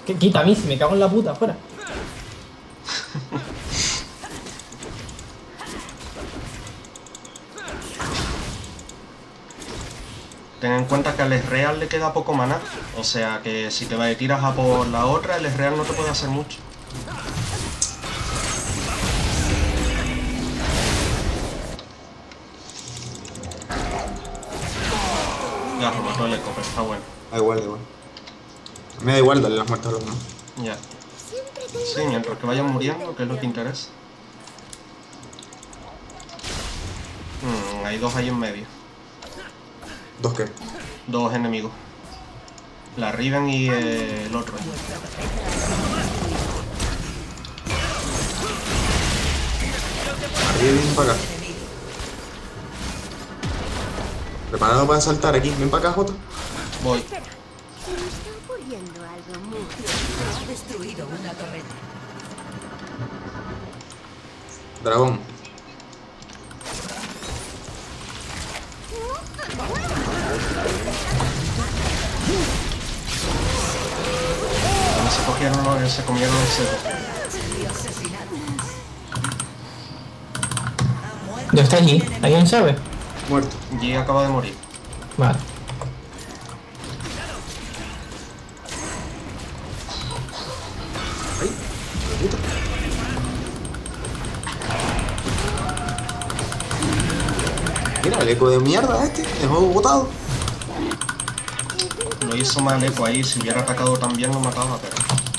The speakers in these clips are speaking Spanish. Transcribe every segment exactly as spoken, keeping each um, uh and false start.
Que quita a mí, si me cago en la puta, fuera. Ten en cuenta que al Esreal le queda poco maná. O sea que si te vas y tiras a por la otra, el Esreal no te puede hacer mucho. Ya, me mató el eco, pero está bueno. Da igual, da igual. Me da igual darle las muertes a los demás. Ya. Sí, mientras que vayan muriendo, que es lo que interesa. Hmm, hay dos ahí en medio. ¿Dos qué? Dos enemigos. La Riven y eh, el otro. Arriba y ven para acá. Preparado para saltar aquí. Ven para acá, Jota. Voy. Se me está ocurriendo algo muy... Has destruido una torreta. Dragón. Se cogieron los, se comieron los cero. ¿Dónde está allí? ¿Alguien sabe? Muerto. G acaba de morir. Vale. Ahí. Puta. Mira, el eco de mierda este. El juego botado. Lo hizo mal eco ahí. Si hubiera atacado también lo mataba, pero...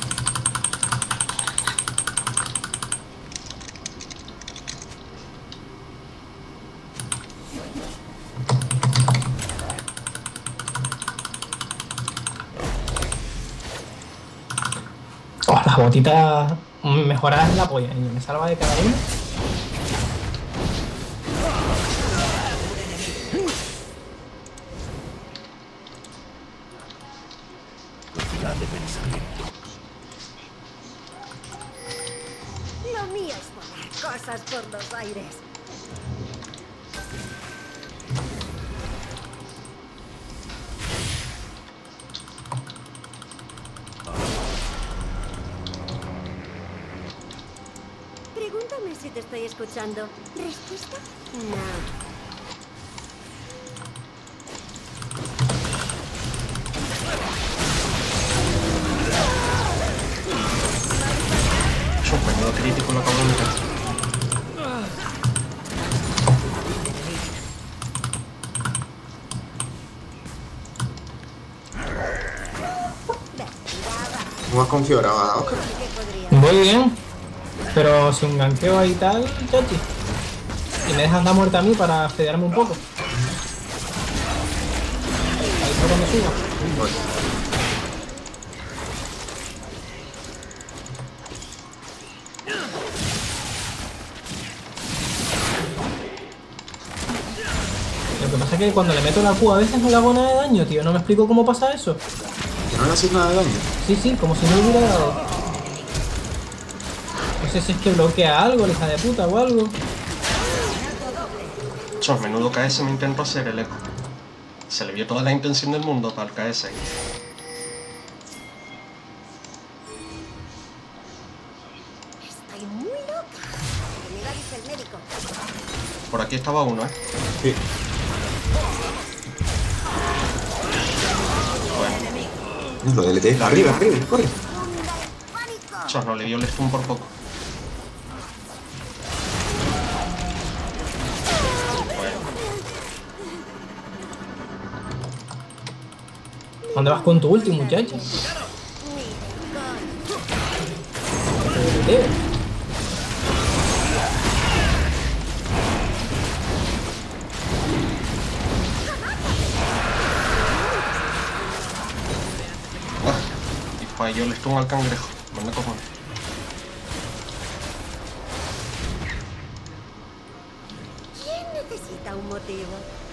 Oh, las botitas mejoradas en la polla. Y me salva de cada una. Lo mío es volar cosas por los aires. Pregúntame si te estoy escuchando. ¿Respuesta? No. Yo, menudo crítico lo acabo de meter. No has confiado ahora, Oscar. Voy bien. Pero sin ganqueo ahí y tal, chachi. Y me dejas la muerte a mí para fedearme un poco. Ahí fue cuando suba. Vale. Lo que pasa es que cuando le meto la Q a veces no le hago nada de daño, tío. No me explico cómo pasa eso. Que no le haces nada de daño. Sí, sí, como si no le hubiera dado. No sé si es que bloquea algo, la hija de puta o algo. Chos, menudo K S me intento hacer el eco. Se le vio toda la intención del mundo para el K S. Estoy muy loca. Que me va a decir el médico. Por aquí estaba uno, ¿eh? Sí. Bueno, Lo del L T. Arriba, arriba, corre. ¡Pánico! chos, no le dio el stun por poco. Bueno, ¿Dónde vas con tu ulti, muchacho? Tío. ah, y falló el stun al cangrejo. Manda cojones. ¿Quién necesita un motivo?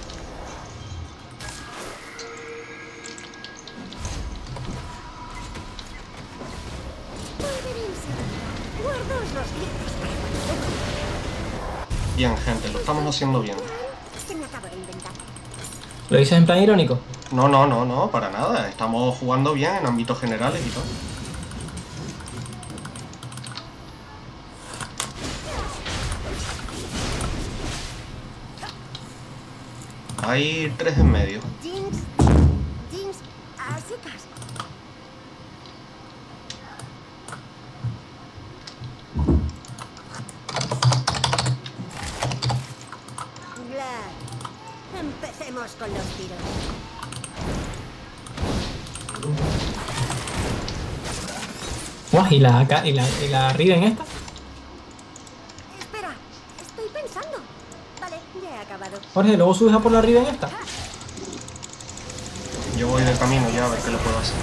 Volveré enseguida. Guardaos los dientes. Bien, gente, lo estamos haciendo bien. Se me acaba de inventar. ¿Lo dices en plan irónico? No, no, no, no, para nada. Estamos jugando bien en ámbitos generales y todo. hay tres en medio. Jinx. Jinx. A secas. Vlad. Empecemos con los tiros. Guau, ¿y la, acá- y la, y la Riven esta? Espera. Estoy pensando. Vale, ya he acabado. Jorge, luego subes a por la Riven esta. Yo voy de camino ya a ver qué le puedo hacer.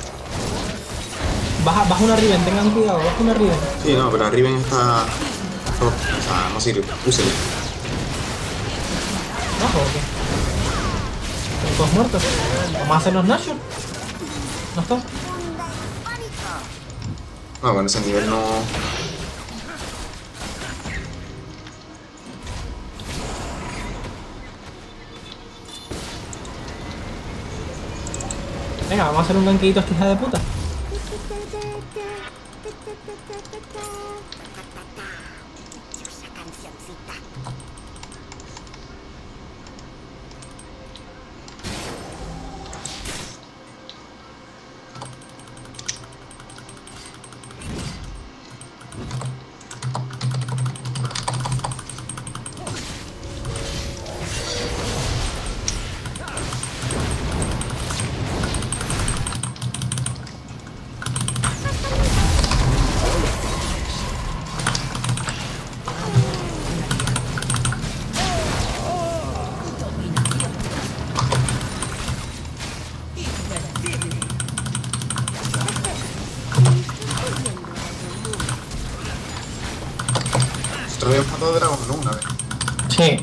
Baja, baja una Riven, tengan cuidado, baja una Riven. Sí, no, pero la Riven está... Oh, o sea, no sirve. Úselo. ¿Bajo o qué? ¿Todos muertos? ¿Vamos a hacer los Nashor? ¿No está? No, con ese nivel no... Venga, vamos a hacer un ganqueito a esta hija de puta. Dichosa cancioncita. Nosotros habíamos matado a Dragon, ¿no? Una vez. Sí.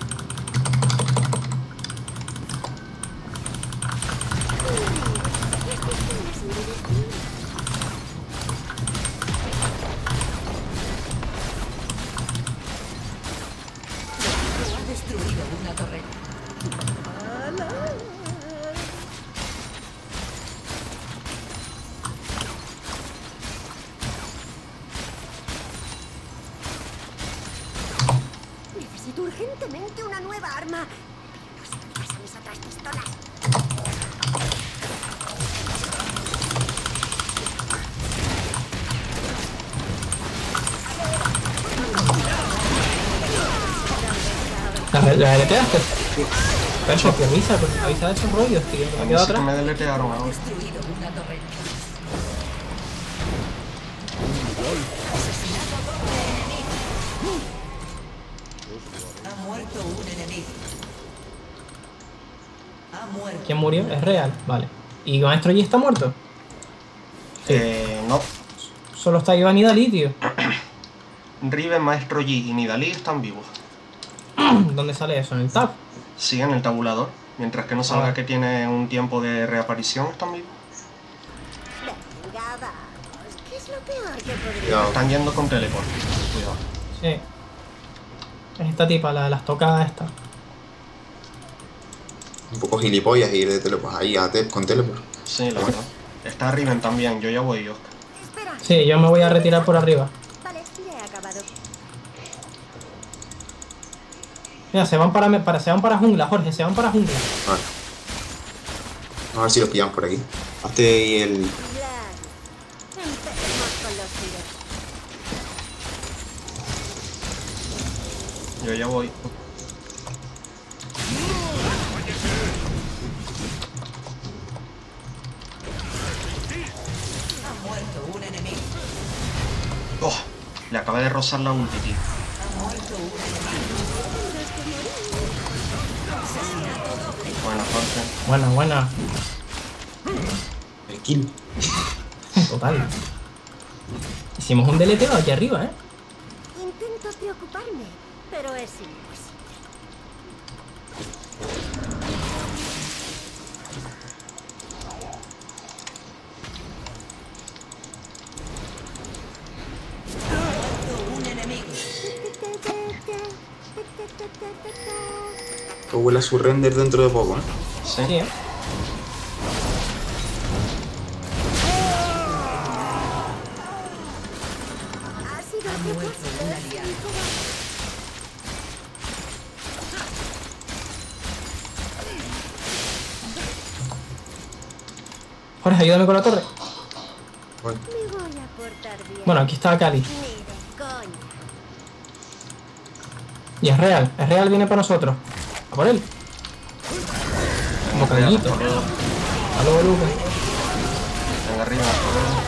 Ha destruido una torreta. Necesito urgentemente una nueva arma. Pero no sé dónde son mis otras pistolas. ¿La, la deleteaste? Perfecto, avisa, pues, avisa de esos rollos, tío. A Me mí quedo sí que atrás. me deletearon ahora. Destruido una torreta. Ha muerto un enemigo. Ha muerto. ¿Quién murió? Es real, vale. ¿Y Maestro Yi está muerto? Sí. Eh, no. Solo está Iván y Dalí, tío. Riven, Maestro Yi y Nidalee están vivos. ¿Dónde sale eso? ¿En el tab? Sí, en el tabulador. Mientras que no salga Ah. que tiene un tiempo de reaparición, están vivos. Venga, vamos. ¿Qué es lo peor que podría? Cuidado. Están yendo con teleport. Cuidado. Sí. Es esta tipa, la de las tocadas esta. Un poco gilipollas ir de teleport ahí a te con teleport. Sí, la verdad. Está Riven también. Yo ya voy, Oscar. Espera. Sí, yo me voy a retirar por arriba. Vale, ya he acabado. Mira, se van para, para, se van para jungla, Jorge, se van para jungla. Vale. Vamos a ver si los pillamos por aquí. Hazte ahí el... Vlad. Empecemos con los tiros. Yo ya voy. Ha muerto un enemigo. ¡Oh! Le acaba de rozar la ulti, tío. Ha muerto un enemigo. Bueno, Jorge. Buena, buena. el kill. Total. Hicimos un deleteo aquí arriba, ¿eh? Intento preocuparme, pero es imposible. Un enemigo. Que huele a su render dentro de poco, ¿eh? Sí. Sí, ¿eh? Ha sido Ha muerto un aliado. Jorge, ayúdame con la torre. Voy. Me voy a portar bien. Bueno, aquí está Cali. Ni de coña. Y es real, es real, viene para nosotros. A por él. Como Real, callito. hasta luego. Hasta luego, Lucas. Venga, arriba, hasta luego.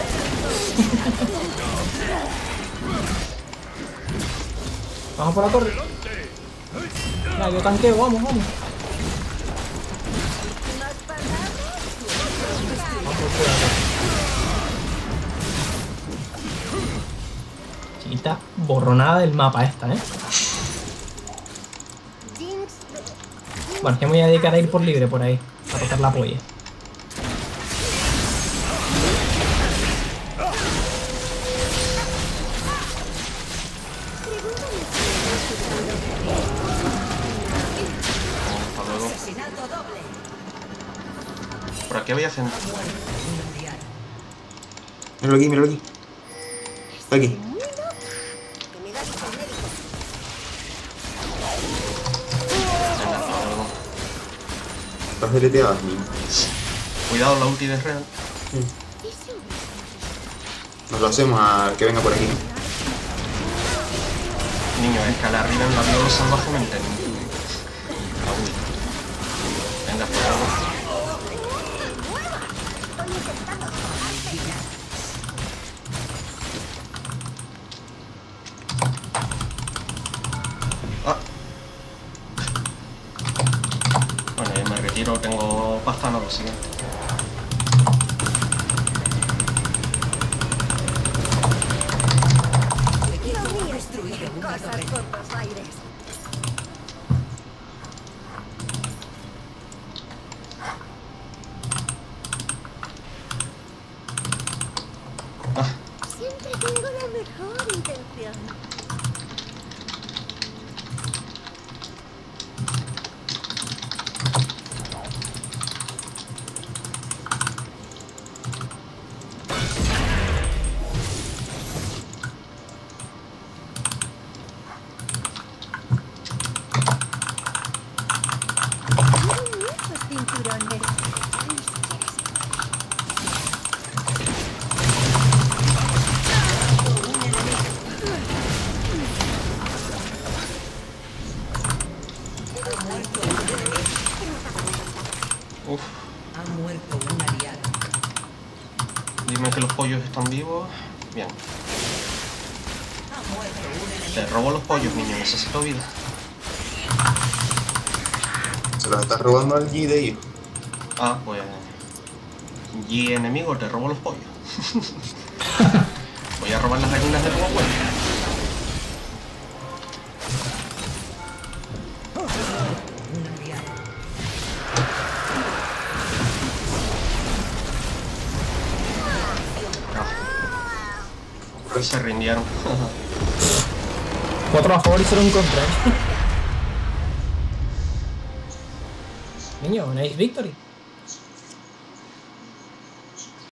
Vamos por la torre. Ya, yo tanqueo, vamos, vamos. Vamos por la torre. Chiquita borronada del mapa esta, ¿eh? Jinx. Bueno, que me voy a dedicar a ir por libre por ahí. A tocar la polla. Hasta luego. Asesinato doble. Por aquí había gente. Ha muerto un aldeano. Míralo aquí, míralo aquí. Está aquí. Muy loca. Que me das el médico. Venga, hasta luego. Estás deleteada, niño. Cuidado, la ulti de real. Eso. Nos lo hacemos al que venga por aquí. Niño, es que a la arriba en la viola salvajemente. La ulti. Venga, hasta luego. Ah. Bueno, ya me retiro, tengo pasta, no lo siguiente. El equipo ha destruido una Cosas torre. por los aires. Ah, Siempre tengo la mejor intención. Muchos cinturones. uf. Ha muerto un aliado. Dime que los pollos están vivos. Bien. Ha muerto un enemigo. Te robo los pollos, niño, necesito vida. Se los está robando al G de ellos. Ah, pues... Y enemigo, te robo los pollos. Voy a robar las gallinas de tu abuelo. Un aliado. Ah. Se rindieron. Cuatro a favor y cero en contra, ¿eh? Niño, nice victory.